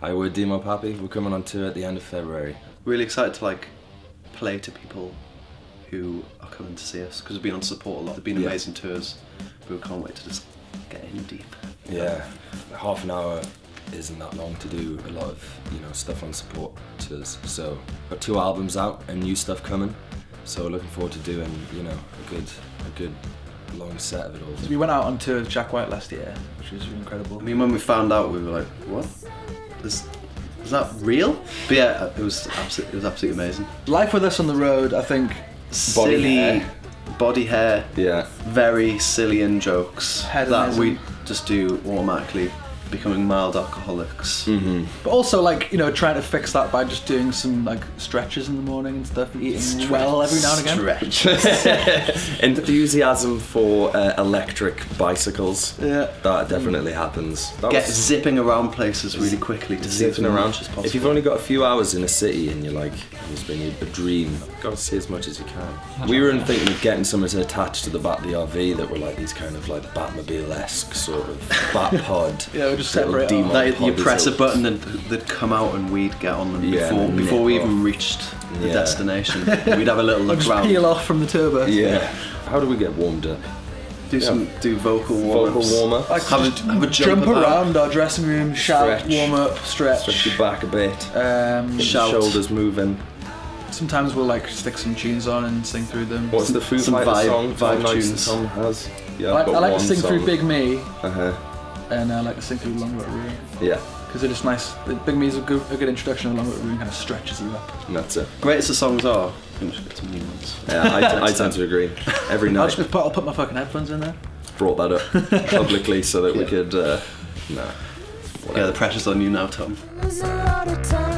We're Demob Happy. We're coming on tour at the end of February. Really excited to like play to people who are coming to see us because we've been on support a lot. They've been amazing tours, but we can't wait to just get in deep. Yeah, half an hour isn't that long to do a lot of stuff on support tours. So got 2 albums out and new stuff coming. So looking forward to doing a good long set of it all. So we went out on tour with Jack White last year, which was incredible. I mean, when we found out, we were like, what? Is that real? But yeah, it was absolutely amazing. Life with us on the road, I think. Silly body hair. Yeah. Very silly in jokes that we just do automatically, becoming mild alcoholics. But also trying to fix that by just doing some stretches in the morning and stuff, eating well every now and again. Enthusiasm for electric bicycles. Yeah. That definitely happens. Zipping around places really quickly to see as much as possible. If you've only got a few hours in a city and you're like, it's been a dream, got to see as much as you can. We were thinking of getting something to attach to the back of the RV that were like these kind of like Batmobile-esque sort of bat pod. Yeah, just separate. You press a button and they'd come out and we'd get on them before we even reached the destination. We'd have a little look around. Peel off from the turbo. Yeah. How do we get warmed up? Do vocal warm-ups. Vocal warm-up. Have a jump around our dressing room, shout, warm up, stretch. Stretch your back a bit. Shout. Shoulders moving. Sometimes we'll stick some tunes on and sing through them. What's the Foo Fighters song? Vibe tunes. Tom has. Yeah, I like to sing through Big Me. And I like to sing through Long But Ruin. Yeah. Because they're just nice. Big Me is a good introduction, and Long But Ruin kind of stretches you up. And that's it. Great as the songs are, I think we should get some new ones. Yeah, I tend to agree. Every night. I'll put my fucking headphones in there. Brought that up publicly so that we could, Yeah, the pressure's on you now, Tom.